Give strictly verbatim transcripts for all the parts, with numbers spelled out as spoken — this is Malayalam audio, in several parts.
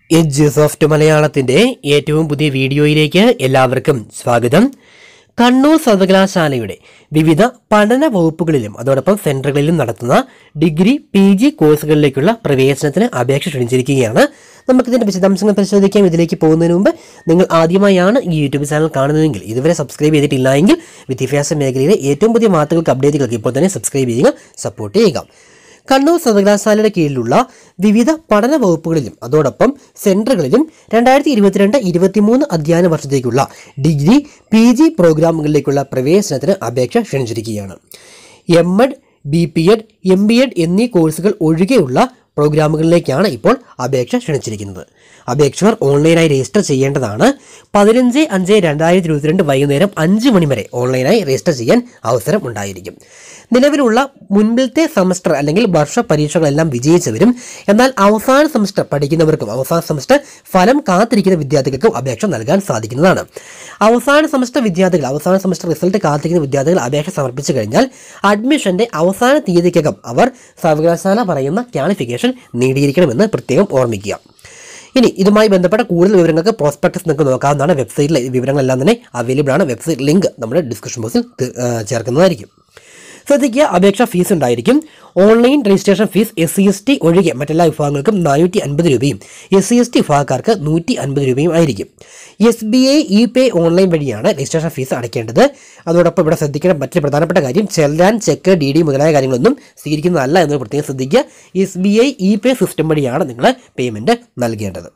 എഡ്യൂസോഫ്റ്റ് മലയാളത്തിന്റെ ഏറ്റവും പുതിയ വീഡിയോയിലേക്ക് എല്ലാവർക്കും സ്വാഗതം. കണ്ണൂർ സർവകലാശാലയുടെ വിവിധ പഠന വകുപ്പുകളിലും അതോടൊപ്പം സെന്ററുകളിലും നടത്തുന്ന ഡിഗ്രി പി ജി കോഴ്സുകളിലേക്കുള്ള പ്രവേശനത്തിന് അപേക്ഷ ക്ഷണിച്ചിരിക്കുകയാണ്. നമുക്കിതിന്റെ വിശദാംശങ്ങൾ പരിശോധിക്കാം. ഇതിലേക്ക് പോകുന്നതിന് മുമ്പ് നിങ്ങൾ ആദ്യമായാണ് ഈ യൂട്യൂബ് ചാനൽ കാണുന്നതെങ്കിൽ ഇതുവരെ സബ്സ്ക്രൈബ് ചെയ്തിട്ടില്ല എങ്കിൽ വിദ്യാഭ്യാസ മേഖലയിലെ ഏറ്റവും പുതിയ വാർത്തകൾക്ക് അപ്ഡേറ്റുകൾക്ക് ഇപ്പോൾ തന്നെ സബ്സ്ക്രൈബ് ചെയ്യുക, സപ്പോർട്ട് ചെയ്യുക. കണ്ണൂർ സർവകലാശാലയുടെ കീഴിലുള്ള വിവിധ പഠന വകുപ്പുകളിലും അതോടൊപ്പം സെന്ററുകളിലും രണ്ടായിരത്തി ഇരുപത്തിരണ്ട് ഇരുപത്തിമൂന്ന് അധ്യയന വർഷത്തേക്കുള്ള ഡിഗ്രി പി ജി പ്രോഗ്രാമുകളിലേക്കുള്ള പ്രവേശനത്തിന് അപേക്ഷ ക്ഷണിച്ചിരിക്കുകയാണ്. M Ed, B P Ed, M B Ed എന്നീ കോഴ്സുകൾ ഒഴികെയുള്ള പ്രോഗ്രാമുകളിലേക്കാണ് ഇപ്പോൾ അപേക്ഷ ക്ഷണിച്ചിരിക്കുന്നത്. അപേക്ഷകർ ഓൺലൈനായി രജിസ്റ്റർ ചെയ്യേണ്ടതാണ്. പതിനഞ്ച് അഞ്ച് രണ്ടായിരത്തി ഇരുപത്തിരണ്ട് വൈകുന്നേരം അഞ്ച് മണി വരെ ഓൺലൈനായി രജിസ്റ്റർ ചെയ്യാൻ അവസരം ഉണ്ടായിരിക്കും. നിലവിലുള്ള മുൻപിലത്തെ സെമസ്റ്റർ അല്ലെങ്കിൽ വർഷ പരീക്ഷകളെല്ലാം വിജയിച്ചവരും എന്നാൽ അവസാന സെമസ്റ്റർ പഠിക്കുന്നവർക്കും അവസാന സെമസ്റ്റർ ഫലം കാത്തിരിക്കുന്ന വിദ്യാർത്ഥികൾക്കും അപേക്ഷ നൽകാൻ സാധിക്കുന്നതാണ്. അവസാന സെമസ്റ്റർ വിദ്യാർത്ഥികൾ അവസാന സെമസ്റ്റർ റിസൾട്ട് കാത്തിരിക്കുന്ന വിദ്യാർത്ഥികൾ അപേക്ഷ സമർപ്പിച്ചു കഴിഞ്ഞാൽ അഡ്മിഷന്റെ അവസാന തീയതിക്കകം അവർ സർവകലാശാല പറയുന്ന ക്വാളിഫിക്കേഷൻ നേടിയിരിക്കണമെന്ന് പ്രത്യേകം ഓർമ്മിക്കുക. ഇനി ഇതുമായി ബന്ധപ്പെട്ട കൂടുതൽ വിവരങ്ങൾക്ക് പ്രോസ്പെക്ടസ് നിങ്ങൾക്ക് നോക്കാവുന്നതാണ്. വെബ്സൈറ്റിലെ വിവരങ്ങളെല്ലാം തന്നെ അവൈലബിൾ ആണ്. വെബ്സൈറ്റ് ലിങ്ക് നമ്മുടെ ഡിസ്ക്രിപ്ഷൻ ബോക്സിൽ ചേർക്കുന്നതായിരിക്കും. ശ്രദ്ധിക്കുക, അപേക്ഷ ഫീസ് ഉണ്ടായിരിക്കും. Online registration fees S C S T ഒഴികെ മറ്റെല്ലാ വിഭാഗങ്ങൾക്കും നാനൂറ്റി അൻപത് രൂപയും എസ് സി എസ് ടി വിഭാഗക്കാർക്ക് നൂറ്റി അൻപത് രൂപയും ആയിരിക്കും. S B I e pay online വഴിയാണ് രജിസ്ട്രേഷൻ ഫീസ് അടയ്ക്കേണ്ടത്. അതോടൊപ്പം ഇവിടെ ശ്രദ്ധിക്കേണ്ട മറ്റൊരു പ്രധാനപ്പെട്ട കാര്യം, ചെല്ലാൻ, ചെക്ക്, ഡി ഡി മുതലായ കാര്യങ്ങളൊന്നും സ്വീകരിക്കുന്നതല്ല എന്ന് പ്രത്യേകം ശ്രദ്ധിക്കുക. S B I e pay system വഴിയാണ് നിങ്ങൾ പേയ്മെൻറ്റ് നൽകേണ്ടത്.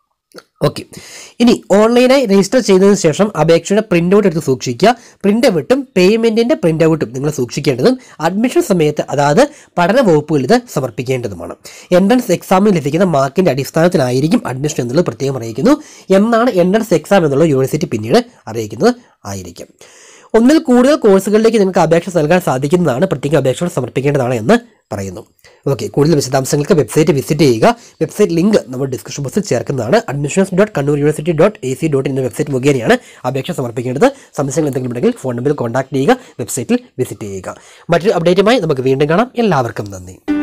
ഓക്കെ, ഇനി ഓൺലൈനായി രജിസ്റ്റർ ചെയ്തതിനു ശേഷം അപേക്ഷയുടെ പ്രിൻ്റ് ഔട്ട് എടുത്ത് സൂക്ഷിക്കുക. പ്രിൻ്റ് ഔട്ടും പേയ്മെൻറ്റിൻ്റെ പ്രിൻ്റ് ഔട്ടും നിങ്ങൾ സൂക്ഷിക്കേണ്ടതും അഡ്മിഷൻ സമയത്ത് അതായത് പഠന വകുപ്പുകളിൽ ഇത് സമർപ്പിക്കേണ്ടതുമാണ്. എൻട്രൻസ് എക്സാമിൽ ലഭിക്കുന്ന മാർക്കിൻ്റെ അടിസ്ഥാനത്തിലായിരിക്കും അഡ്മിഷൻ എന്നുള്ളത് പ്രത്യേകം അറിയിക്കുന്നു. എന്നാണ് എൻട്രൻസ് എക്സാം എന്നുള്ളത് യൂണിവേഴ്സിറ്റി പിന്നീട് അറിയിക്കുന്നത് ആയിരിക്കും. ഒന്നിൽ കൂടുതൽ കോഴ്സുകളിലേക്ക് നിങ്ങൾക്ക് അപേക്ഷ നൽകാൻ സാധിക്കുന്നതാണ്. പ്രത്യേക അപേക്ഷകൾ സമർപ്പിക്കേണ്ടതാണ് എന്ന് പറയുന്നു. ഓക്കെ, കൂടുതൽ വിശദാംശങ്ങൾക്ക് വെബ്സൈറ്റ് വിസിറ്റ് ചെയ്യുക. വെബ്സൈറ്റ് ലിങ്ക് നമ്മൾ ഡിസ്ക്രിപ്ഷൻ ബോക്സിൽ ചേർക്കുന്നതാണ്. Admissions dot Kannur university dot A C dot in website മുഖേനയാണ് അപേക്ഷ സമർപ്പിക്കേണ്ടത്. സംശയങ്ങൾ എന്തെങ്കിലും ഉണ്ടെങ്കിൽ ഫോൺ നമ്പറിൽ കോൺടാക്ട് ചെയ്യുക, വെബ്സൈറ്റിൽ വിസിറ്റ് ചെയ്യുക. മറ്റൊരു അപ്ഡേറ്റുമായി നമുക്ക് വീണ്ടും കാണാം. എല്ലാവർക്കും നന്ദി.